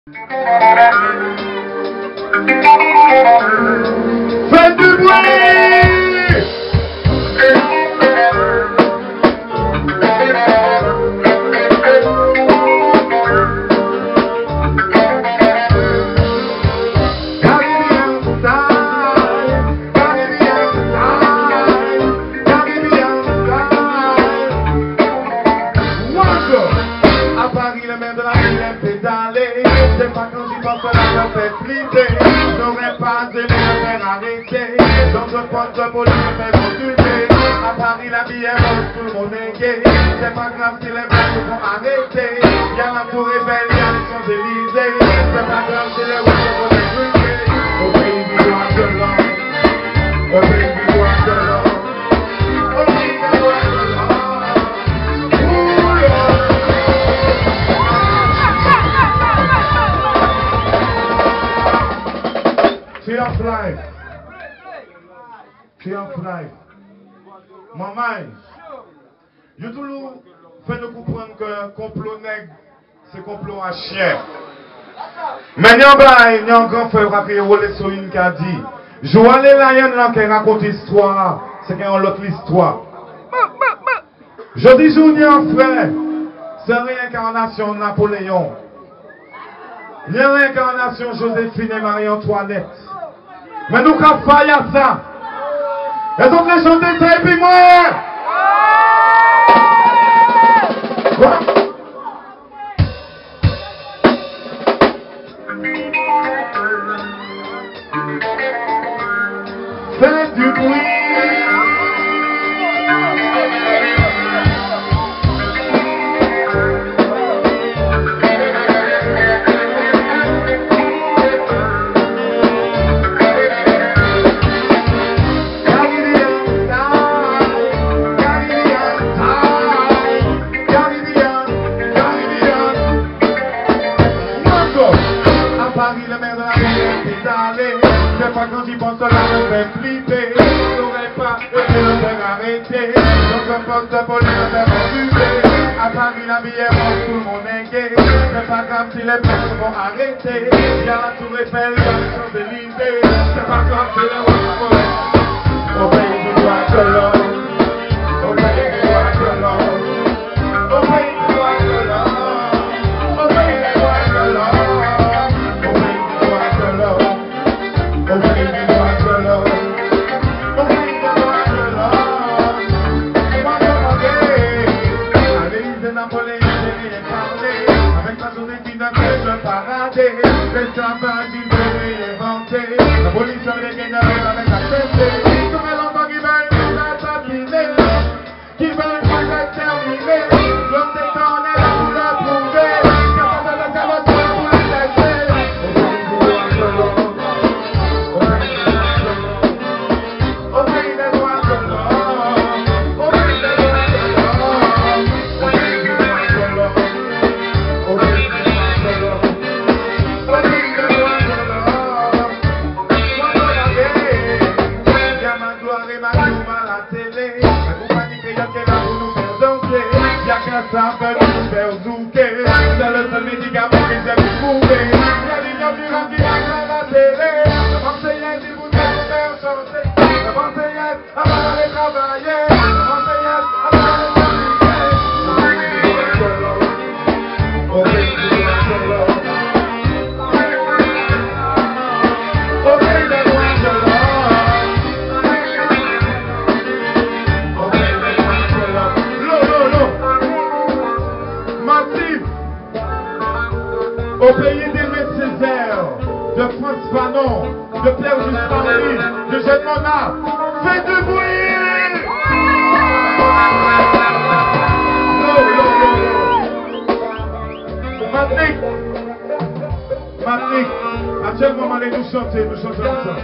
Faites du bruit! J'aurais pas aimé me faire arrêter. Dans un poste de police, me faire consulter. À Paris, la vie est rose, tout le monde est gay. C'est pas grave si les blancs se font arrêter. Y'a la tour Eiffel, y'a les Champs-Élysées. C'est pas grave si les rouges se font détruire. Au pays du droit de l'homme. Au pays du droit de l'homme. Au pays du droit de l'homme. Triumph Life. Triumph Life. Maman, je toujours fait de comprendre que complot nègre, c'est complot à chien. Mais il y a un grand frère qui a roulé sur une qui a dit, je vois les lions qui racontent l'histoire, c'est qu'il y a une autre histoire. Je dis, je dis un frère, c'est réincarnation de Napoléon. Il y a réincarnation Joséphine et Marie-Antoinette. Mais nous avons failli à ça. Et donc les chanter ça et puis moi. Quoi? Faites du bruit. Quand j'y pense, là, je vais flipper. J'aurais pas été le faire arrêter. Donc, un poste de police, je vais m'occuper. À Paris, la vie est rose, tout le monde est gay. C'est pas grave si les blancs se vont arrêter. Y'a la tour Eiffel, y'a les Champs-Élysées. C'est pas grave si les rouges se font. Au pays du droit de l'homme. Au pays du droit de l'homme. Au pays du droit de l'homme. Au pays du droit de l'homme. Au pays du droit de l'homme. Au pays du droit de l'homme. Au pays du droit de l'homme. Moi demandé, Alice de Napoléon, j'ai rien parlé. Avec sa journée qui n'a fait le paradis. L'esclavage, il veut réinventer. La police les gagnants avec la tête. Comme l'enfant qui va nous assassiner. Qui va nous exterminer. L'homme des cornes est là pour le prouver. Capable de faire votre pour le tester. Au pays du droit de l'homme. Au pays des droits de l'homme. Au pays des droits de l'homme. Au pays du droit de l'homme. Au pays du droit de l'homme. Au pays des droits de l'homme. Moi regardez, il y a ma gloire et ma gloire à la télé. La compagnie créole qui est là pour nous faire danser. Il y a qu'un ça peut nous faire zouker. C'est le seul médicament qui sait vous couper. Il y a des gens qui rendent à la télé. Le Marseillais dit vous devez faire chanter. Le Marseillais a pas d'aller travailler. Le Marseillais a pas d'aller travailler. Au pays du droit de l'homme. Au pays des droits de l'homme. Au pays des droits de l'homme. L'eau. Massif. Au pays d'Aimé Césaire, de France Fanon, de Pierre Justine, de Jeanne Monard, faites du bruit! Matrick, actuellement, allez nous chanter ensemble.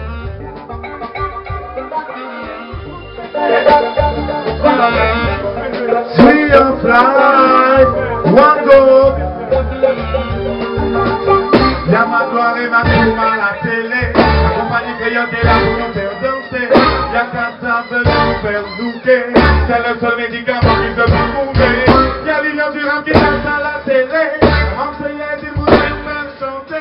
Triumph Life, one go. Y'a ma gloire et ma gloire à la télé. La compagnie créole est là pour nous faire danser. Y'a qu'un ça veut nous faire zouker. C'est le seul médicament qui peut vous mourir. Y'a Lilian Durand qui danse à la télé. Enseignez, il vous faire chanter.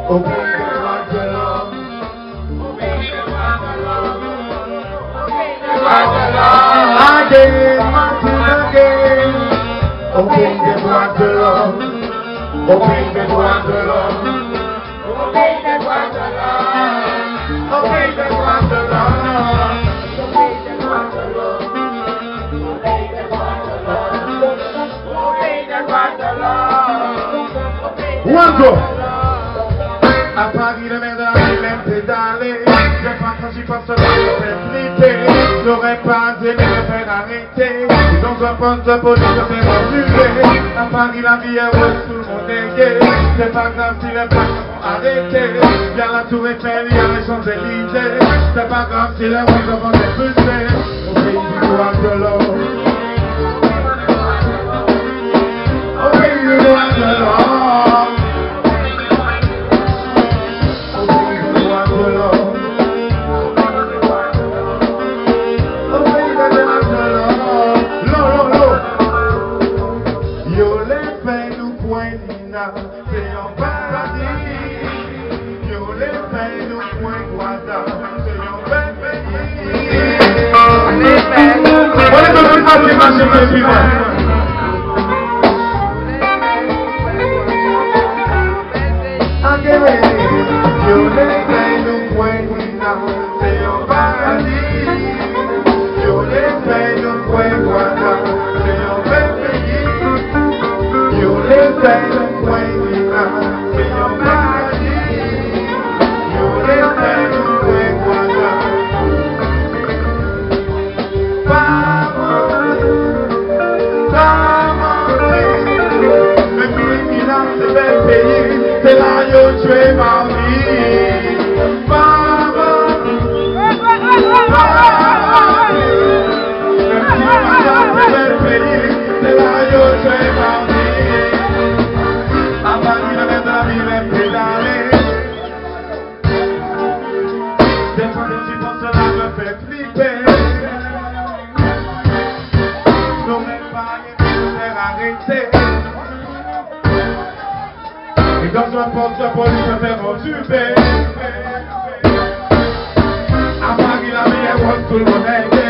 Au pays des droits de l'homme. Au pays des droits de l'homme. Au pays des droits de l'homme. Again, Martin, again. Au pays des droits de l'homme. Au pays des droits de l'homme. Au pays des droits de l'homme. Au pays des droits de l'homme. Au pays des droits de l'homme. Au pays des droits de l'homme. Au pays des droits de l'homme. One go. À Paris, le maire de la ville aime pédaler. Je crois quand j'y pense, ça me fait flipper. J'aurais pas aimé me faire arrêter. Dans un poste de police, je fais reculer. À Paris, la vie est rose, tout le monde est gay. C'est pas grave si les plaques sont arrêtées. Y'a la tour Eiffel, y'a les Champs-Élysées. C'est pas grave si les routes vont expulser. Au pays du droit de l'homme. Au pays du droit de l'homme. C'est un paradis. Yo les peines nous point guada. C'est un bel pays. On est dans une partie machine de vivre. Yo les peines nous point guada. C'est un paradis. Yo les peines nous point guada. C'est un bel pays. Yo les peines nous point guada. C'est un paradis. Yo les peines nous point guada. Même criminel, c'est bel pays. C'est là yo tué ma vie. C'est bel pays. C'est là yo tué ma vie. À Paris, le maire de la ville est pédalé. Des fois, quand j'y pense, cela me fait flipper. J'aurais pas aimé me faire arrêter. Et dans un poste de police, je me fais retuber. À Paris, la vie est rose, tout le monde est gay.